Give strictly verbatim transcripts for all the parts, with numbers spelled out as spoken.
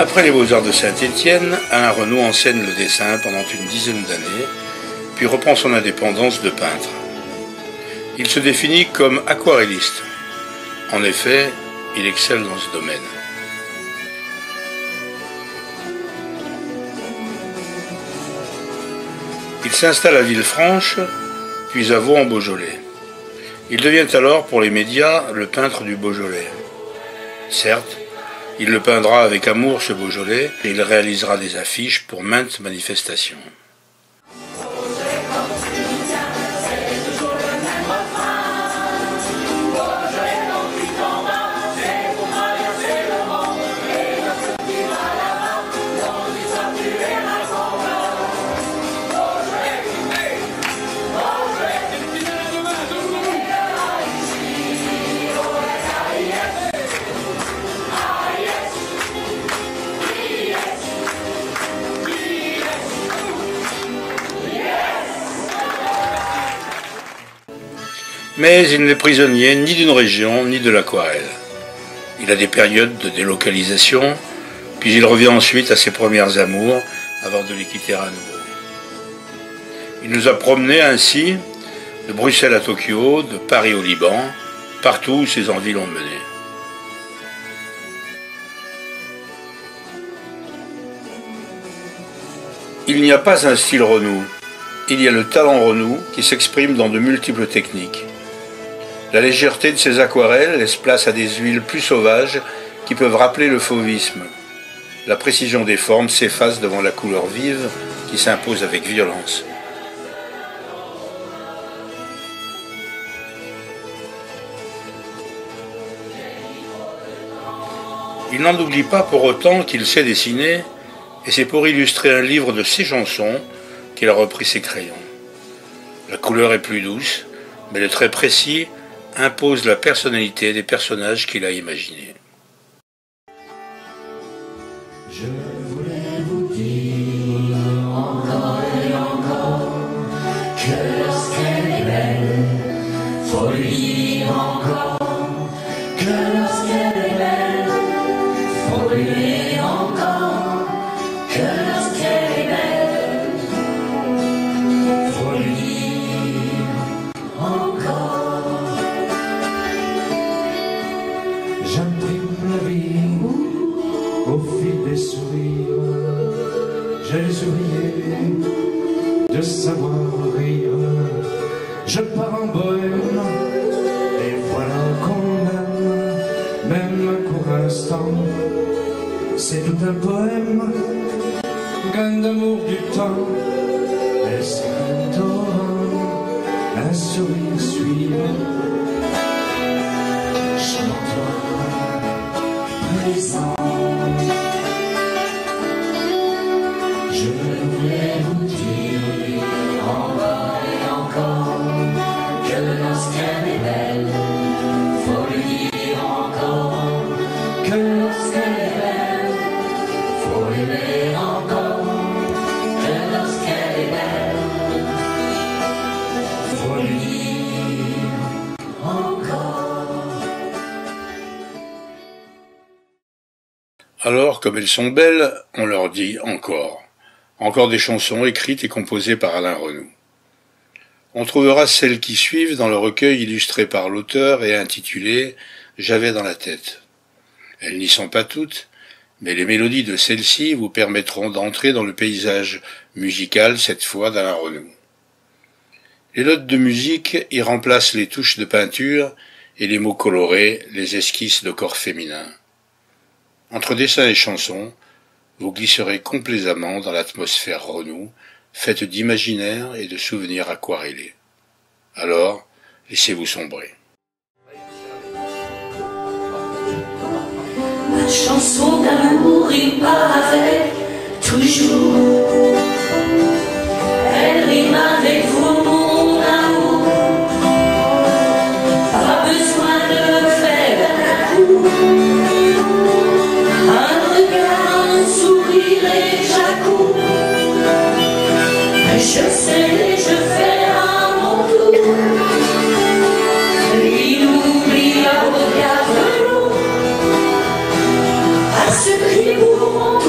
Après les Beaux-Arts de Saint-Étienne, Alain Renaud enseigne le dessin pendant une dizaine d'années, puis reprend son indépendance de peintre. Il se définit comme aquarelliste. En effet, il excelle dans ce domaine. Il s'installe à Villefranche, puis à Vaux en Beaujolais. Il devient alors, pour les médias, le peintre du Beaujolais. Certes, il le peindra avec amour ce Beaujolais, et il réalisera des affiches pour maintes manifestations. Mais il n'est prisonnier ni d'une région, ni de l'aquarelle. Il a des périodes de délocalisation, puis il revient ensuite à ses premières amours avant de les quitter à nouveau. Il nous a promenés ainsi, de Bruxelles à Tokyo, de Paris au Liban, partout où ses envies l'ont mené. Il n'y a pas un style Renaud, il y a le talent Renaud qui s'exprime dans de multiples techniques. La légèreté de ses aquarelles laisse place à des huiles plus sauvages qui peuvent rappeler le fauvisme. La précision des formes s'efface devant la couleur vive qui s'impose avec violence. Il n'en oublie pas pour autant qu'il sait dessiner, et c'est pour illustrer un livre de ses chansons qu'il a repris ses crayons. La couleur est plus douce, mais le trait précis impose la personnalité des personnages qu'il a imaginés. Je voulais vous dire encore et encore que lorsqu'elle est belle, faut lui dire encore que lorsqu'elle est belle, faut lui dire encore que lorsqu'elle est belle, faut lui dire encore. J'imprime la vie au fil des sourires. J'ai les ouvriers de savoir rire. Je pars en bohème et voilà qu'on aime, même un court instant. C'est tout un poème, gain d'amour du temps. Et c'est un torrent, un sourire suivant. Présent. Je voulais vous dire encore et encore que lorsqu'elle est belle, faut lui dire encore que lorsqu'elle est belle, faut lui dire encore que lorsqu'elle est belle, faut lui dire encore. Alors, comme elles sont belles, on leur dit encore. Encore des chansons écrites et composées par Alain Renaud. On trouvera celles qui suivent dans le recueil illustré par l'auteur et intitulé « J'avais dans la tête ». Elles n'y sont pas toutes, mais les mélodies de celles-ci vous permettront d'entrer dans le paysage musical, cette fois d'Alain Renaud. Les notes de musique y remplacent les touches de peinture et les mots colorés, les esquisses de corps féminins. Entre dessin et chanson, vous glisserez complaisamment dans l'atmosphère Renaud, faite d'imaginaire et de souvenirs aquarellés. Alors, laissez-vous sombrer. Ma chanson d'amour, il part avec toujours. Elle rime avec vous, mon amour. Pas besoin de faire un coup. Un regard, un sourire et j'accours. Je sais, je fais à mon tour. Il oublie un regard de l'eau. À ce cri pour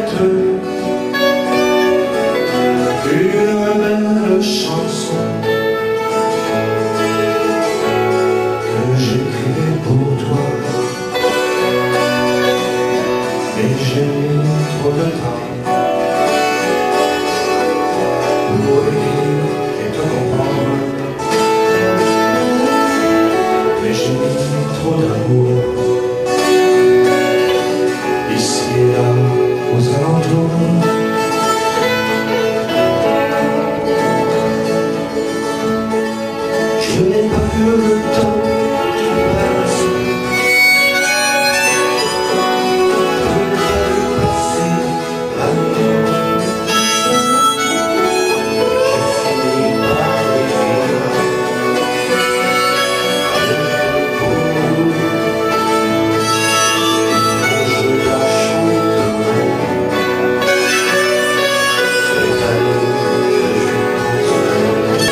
peut-être une belle chanson que j'écrivais pour toi, mais j'ai mis trop de temps pour écrire et te comprendre, mais j'ai mis trop d'amour ici et là aux alentours. Je n'ai pas vu le temps qui passe, je n'ai pas vu passer la nuit. J'ai fini par écrire avec beaucoup. Je la chanterai, cette année je continuerai.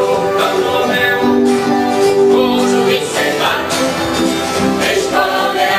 Aujourd'hui c'est pas, et je connais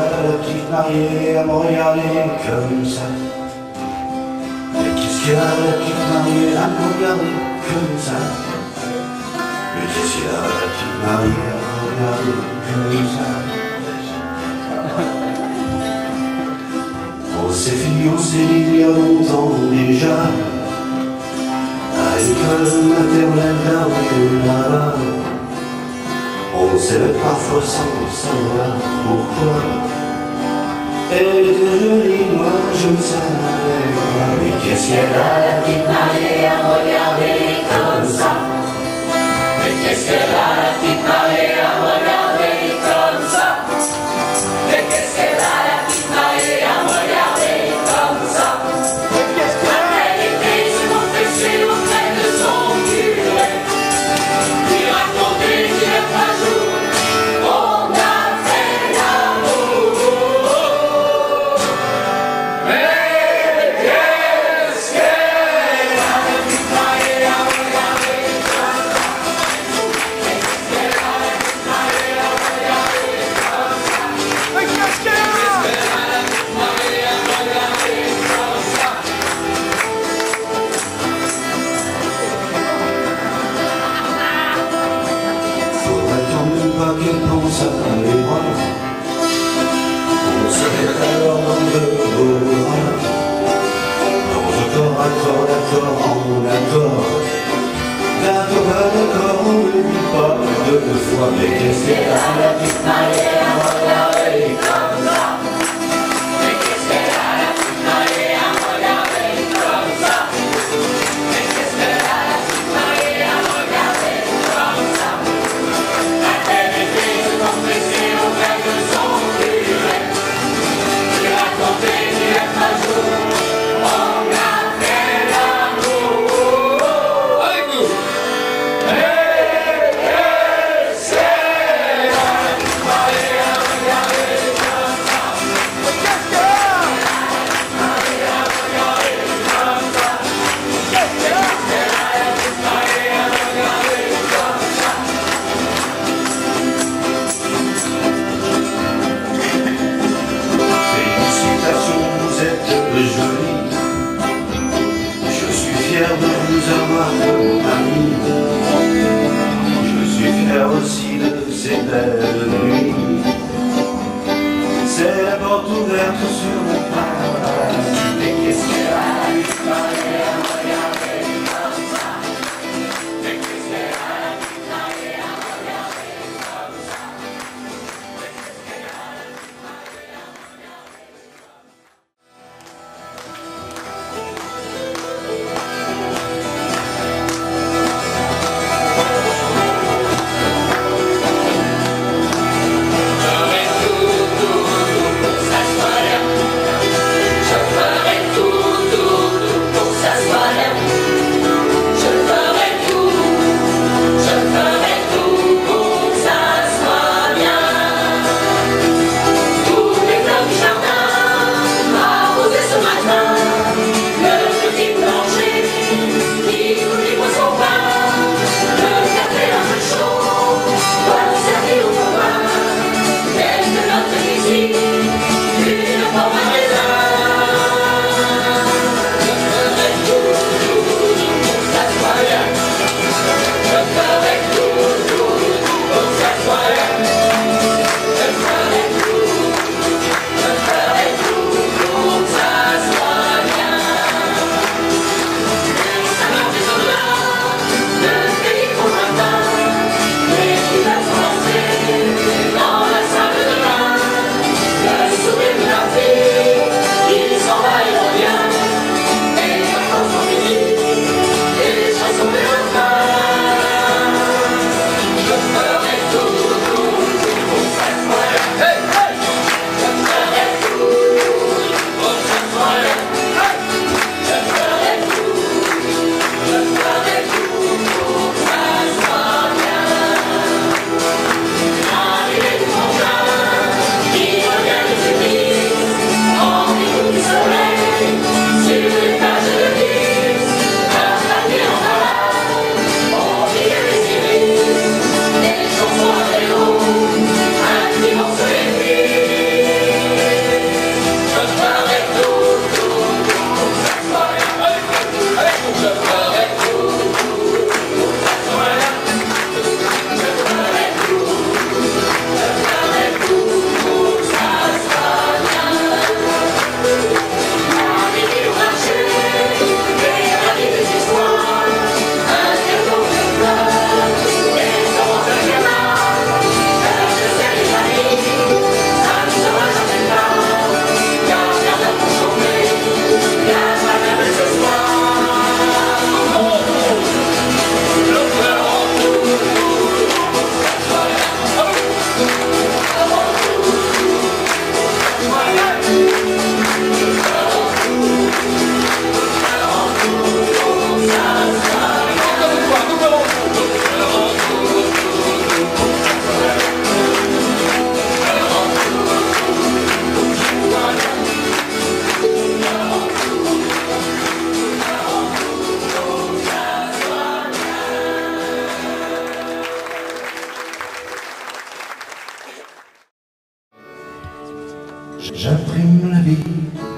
la petite mariée à me regarder comme ça? Mais qu'est-ce qu'il y a la petite mariée à me regarder comme ça? Mais qu'est-ce qu'il y a la petite mariée à me regarder comme ça? On s'est fini, on s'est dit il y a longtemps déjà, à l'école maternelle d'Arville là-bas. On s'aimait parfois sans savoir pourquoi. Elle était jolie, moi je ne savais pas. Mais qu'est-ce qu'elle a la petite mariée à me regarder comme ça? Mais qu'est-ce qu'elle a la petite mariée à me regarder comme ça? Mais qu'est-ce qu'elle a la petite mariée à me regarder comme ça? Mais qu'est-ce qu'elle a été se confesser auprès de son curé, lui raconter qu'il est pas jour on a fait l'amour. Mais qu'est-ce qu'elle a la petite mariée à me regarder comme ça? Mais qu'est-ce qu'elle a la petite mariée à me regarder comme ça? Mais qu'est-ce qu'elle a la petite mariée à me regarder comme ça? Faudrait quand même pas qu'elle pense à les bras. On se met alors dans de beaux bras. Dans le corps à corps, d'accord, en accord. D'accord, pas d'accord, on ne dit pas deux fois. Mais qu'est-ce qu'elle a la petite mariée à me regarder comme ça? Mais qu'est-ce qu'elle a la petite mariée à me regarder comme ça? Mais qu'est-ce qu'elle a la petite mariée à me regarder comme ça? A-t-elle été se confesser auprès de son curé, lui raconter qu'il est pas jour on a fait l'amour? Avec nous. Mais qu'est-ce qu'elle a la petite mariée à me regarder comme ça? Mais qu'est-ce qu'elle a la petite mariée à me regarder comme ça? Qu'est-ce qu'elle a la petite mariée à me regarder comme ça? Félicitations, vous êtes jolie. Je suis fier de vous avoir comme ami. Je suis fier aussi de ces belles nuits. C'est la porte ouverte sur le paradis. Mais qu'est-ce qu'elle a la petite mariée à me regarder comme ça? Mais qu'est-ce qu'elle a la petite mariée à me regarder comme ça? Mais qu'est-ce qu'elle a la petite mariée à me regarder Je ferai tout, tout, tout pour ça. J'imprime la vie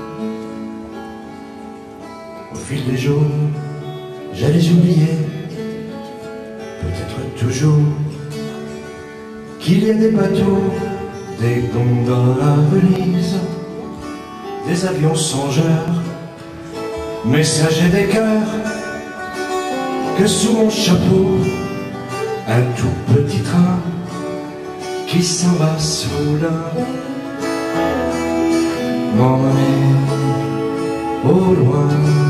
au fil des jours, j'allais oublier, peut-être toujours, qu'il y a des bateaux, des gondoles à Venise, des avions songeurs, messagers des cœurs, que sous mon chapeau, un tout petit train qui s'en va soudain m'emmener au loin.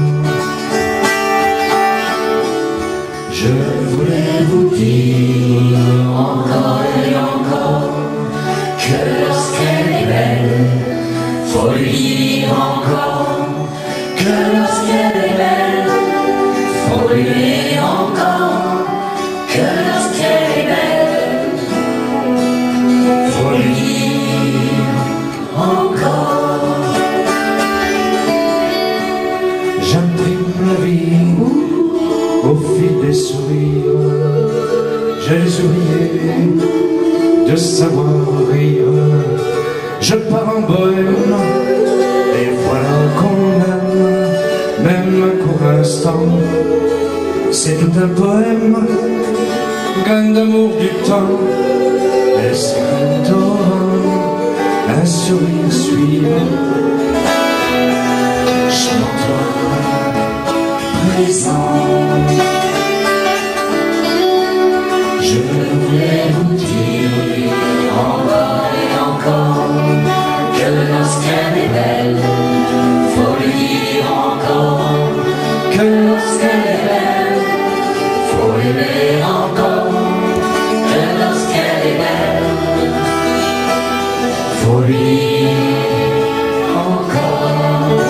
Je voulais vous dire encore et encore que lorsqu'elle est belle, faut lui dire encore que lorsqu'elle est belle, faut lui dire encore que lorsqu'elle est belle, faut lui dire encore. J'imprime la vie au fil des sourires, j'ai les oubliés de savoir rire. Je pars en bohème, et voilà qu'on aime, même un court instant. C'est tout un poème, gagne d'amour du temps. Est-ce qu'un torrent, un sourire suivre, chante-toi présent. Je voulais vous dire encore et encore que lorsqu'elle est belle, faut lui dire encore que lorsqu'elle est belle, faut aimer encore que lorsqu'elle est belle, faut lui dire encore.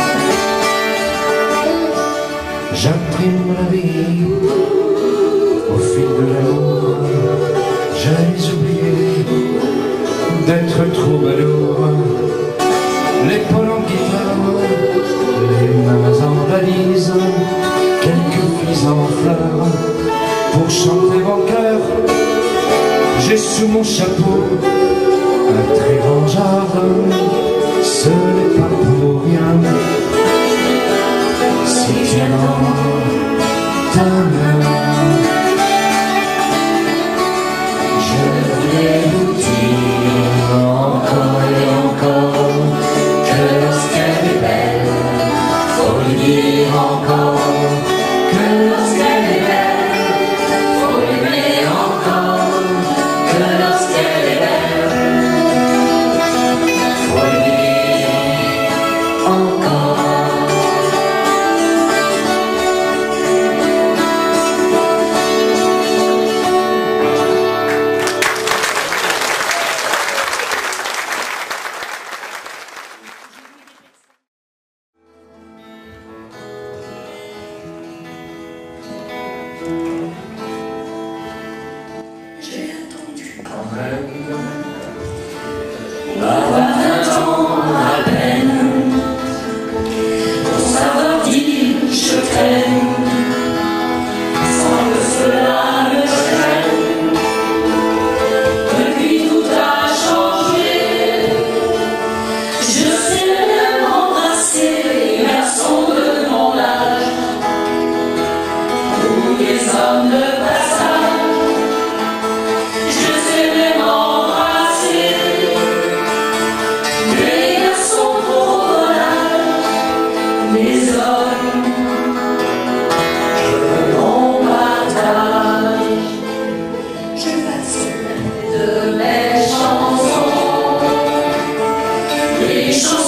J'imprime la vie au fil de l'amour, j'ai oublié d'être troubadour. L'épaule en guitare, les mains en valise, quelques filles en fleurs pour chanter en chœur. J'ai sous mon chapeau un très grand jardin, ce n'est pas pour rien. Si tiens dans ta main, je voulais vous dire encore et encore que lorsqu'elle est belle, faut lui dire encore que lorsqu'elle est belle, faut aimer encore que lorsqu'elle est belle, faut lui dire encore. J'ai attendu quand même, avoir vingt ans à peine, pour savoir dire je t'aime, sans que cela me gêne. Depuis tout a changé, je sais même embrasser les garçons de mon âge, ou des hommes de passage. Je sais même embrasser les garçons pour volage, les hommes que l'on partage. Je passe de mes chansons, les chansons